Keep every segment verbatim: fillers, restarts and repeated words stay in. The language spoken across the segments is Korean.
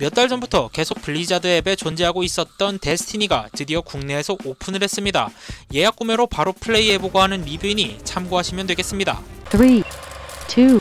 몇 달 전부터 계속 블리자드 앱에 존재하고 있었던 데스티니가 드디어 국내에서 오픈을 했습니다. 예약 구매로 바로 플레이해보고 하는 리뷰이니 참고하시면 되겠습니다. 삼, 이, 일,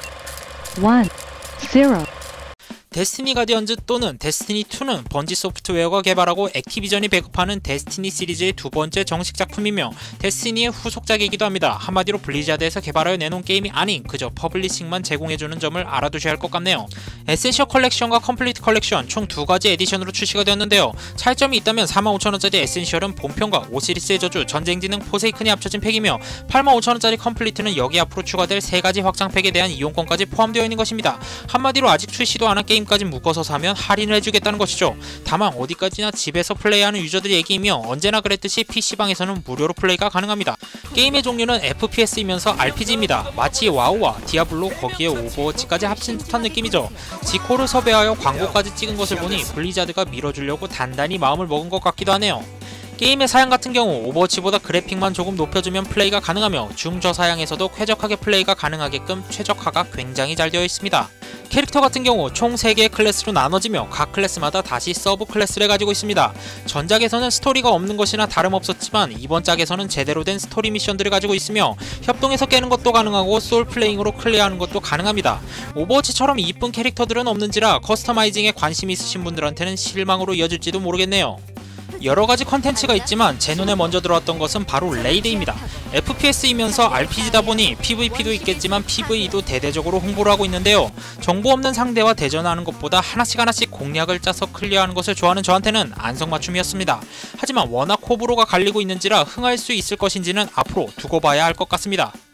영. 데스티니 가디언즈 또는 데스티니이는 번지 소프트웨어가 개발하고 액티비전이 배급하는 데스티니 시리즈의 두 번째 정식 작품이며 데스티니의 후속작이기도 합니다. 한마디로 블리자드에서 개발하여 내놓은 게임이 아닌 그저 퍼블리싱만 제공해주는 점을 알아두셔야 할 것 같네요. 에센셜 컬렉션과 컴플리트 컬렉션 총 두 가지 에디션으로 출시가 되었는데요. 차이점이 있다면 사만 오천 원짜리 에센셜은 본편과 오시리스의 저주, 전쟁지능, 포세이큰이 합쳐진 팩이며 팔만 오천 원짜리 컴플리트는 여기 앞으로 추가될 세 가지 확장팩에 대한 이용권까지 포함되어 있는 것입니다. 한마디로 아직 출시도 안 한 게임 까지 묶어서 사면 할인을 해주겠다는 것이죠. 다만 어디까지나 집에서 플레이하는 유저들의 얘기이며 언제나 그랬듯이 피씨방에서는 무료로 플레이가 가능합니다. 게임의 종류는 에프피에스이면서 알피지입니다. 마치 와우와 디아블로 거기에 오버워치까지 합친 듯한 느낌이죠. 지코를 섭외하여 광고까지 찍은 것을 보니 블리자드가 밀어주려고 단단히 마음을 먹은 것 같기도 하네요. 게임의 사양 같은 경우 오버워치보다 그래픽만 조금 높여주면 플레이가 가능하며 중저사양에서도 쾌적하게 플레이가 가능하게끔 최적화가 굉장히 잘 되어 있습니다. 캐릭터 같은 경우 총 세 개의 클래스로 나눠지며 각 클래스마다 다시 서브 클래스를 가지고 있습니다. 전작에서는 스토리가 없는 것이나 다름없었지만 이번 작에서는 제대로 된 스토리 미션들을 가지고 있으며 협동해서 깨는 것도 가능하고 솔플레잉으로 클리어하는 것도 가능합니다. 오버워치처럼 이쁜 캐릭터들은 없는지라 커스터마이징에 관심이 있으신 분들한테는 실망으로 이어질지도 모르겠네요. 여러가지 컨텐츠가 있지만 제 눈에 먼저 들어왔던 것은 바로 레이드입니다. 에프피에스이면서 알피지다 보니 피브이피도 있겠지만 피브이도 대대적으로 홍보를 하고 있는데요. 정보 없는 상대와 대전하는 것보다 하나씩 하나씩 공략을 짜서 클리어하는 것을 좋아하는 저한테는 안성맞춤이었습니다. 하지만 워낙 호불호가 갈리고 있는지라 흥할 수 있을 것인지는 앞으로 두고 봐야 할 것 같습니다.